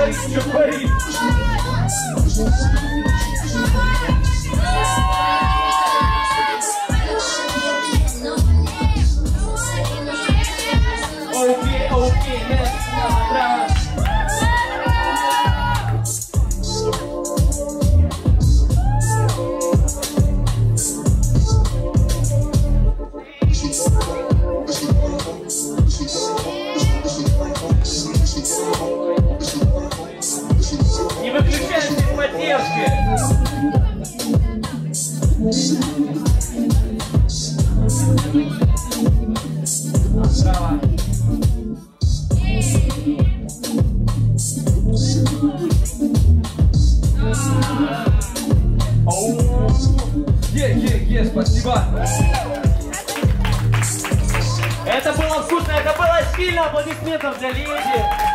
говорит, что говорит. Окей, Отрава. Не выключайте без поддержки. Отрава. Спасибо. Это было вкусно, это было сильно. Аплодисментов для леди.